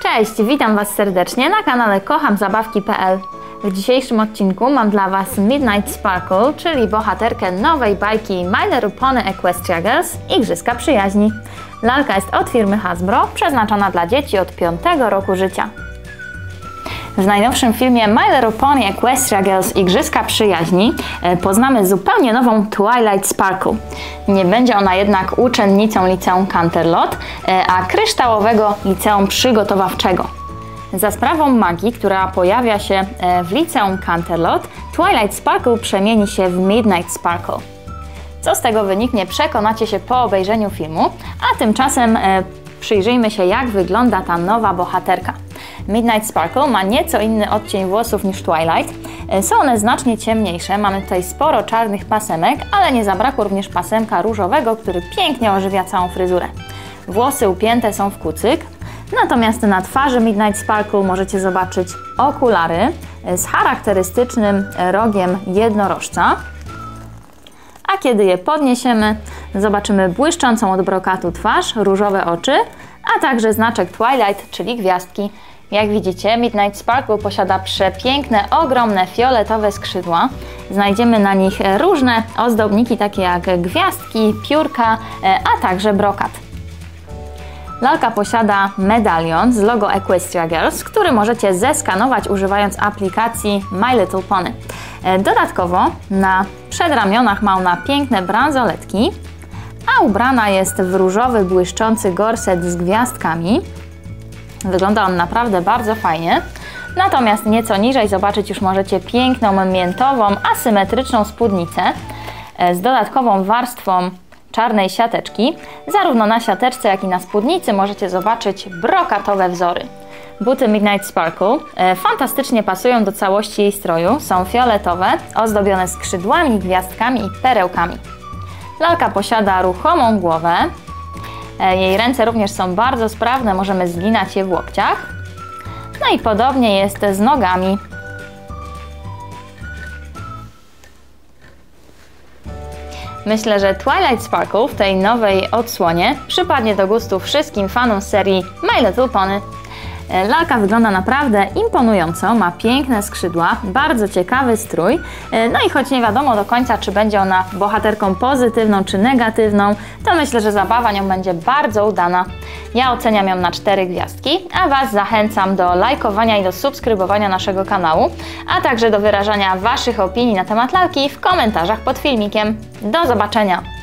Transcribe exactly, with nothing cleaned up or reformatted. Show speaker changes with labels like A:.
A: Cześć, witam Was serdecznie na kanale kocham zabawki kropka p l. W dzisiejszym odcinku mam dla Was Midnight Sparkle, czyli bohaterkę nowej bajki My Little Pony Equestria Girls – Igrzyska Przyjaźni. Lalka jest od firmy Hasbro, przeznaczona dla dzieci od piątego roku życia. W najnowszym filmie My Little Pony Equestria Girls – Igrzyska Przyjaźni poznamy zupełnie nową Twilight Sparkle. Nie będzie ona jednak uczennicą liceum Canterlot, a kryształowego liceum przygotowawczego. Za sprawą magii, która pojawia się w liceum Canterlot, Twilight Sparkle przemieni się w Midnight Sparkle. Co z tego wyniknie, przekonacie się po obejrzeniu filmu, a tymczasem przyjrzyjmy się, jak wygląda ta nowa bohaterka. Midnight Sparkle ma nieco inny odcień włosów niż Twilight. Są one znacznie ciemniejsze, mamy tutaj sporo czarnych pasemek, ale nie zabrakło również pasemka różowego, który pięknie ożywia całą fryzurę. Włosy upięte są w kucyk, natomiast na twarzy Midnight Sparkle możecie zobaczyć okulary z charakterystycznym rogiem jednorożca. A kiedy je podniesiemy, zobaczymy błyszczącą od brokatu twarz, różowe oczy, a także znaczek Twilight, czyli gwiazdki. Jak widzicie, Midnight Sparkle posiada przepiękne, ogromne, fioletowe skrzydła. Znajdziemy na nich różne ozdobniki, takie jak gwiazdki, piórka, a także brokat. Lalka posiada medalion z logo Equestria Girls, który możecie zeskanować używając aplikacji My Little Pony. Dodatkowo na przedramionach ma ona piękne bransoletki, a ubrana jest w różowy, błyszczący gorset z gwiazdkami. Wygląda on naprawdę bardzo fajnie. Natomiast nieco niżej zobaczyć już możecie piękną, miętową, asymetryczną spódnicę z dodatkową warstwą czarnej siateczki. Zarówno na siateczce, jak i na spódnicy możecie zobaczyć brokatowe wzory. Buty Midnight Sparkle e, fantastycznie pasują do całości jej stroju. Są fioletowe, ozdobione skrzydłami, gwiazdkami i perełkami. Lalka posiada ruchomą głowę. E, jej ręce również są bardzo sprawne, możemy zginać je w łokciach. No i podobnie jest z nogami. Myślę, że Twilight Sparkle w tej nowej odsłonie przypadnie do gustu wszystkim fanom serii My Little Pony. Lalka wygląda naprawdę imponująco, ma piękne skrzydła, bardzo ciekawy strój, no i choć nie wiadomo do końca, czy będzie ona bohaterką pozytywną czy negatywną, to myślę, że zabawa nią będzie bardzo udana. Ja oceniam ją na cztery gwiazdki, a Was zachęcam do lajkowania i do subskrybowania naszego kanału, a także do wyrażania Waszych opinii na temat lalki w komentarzach pod filmikiem. Do zobaczenia!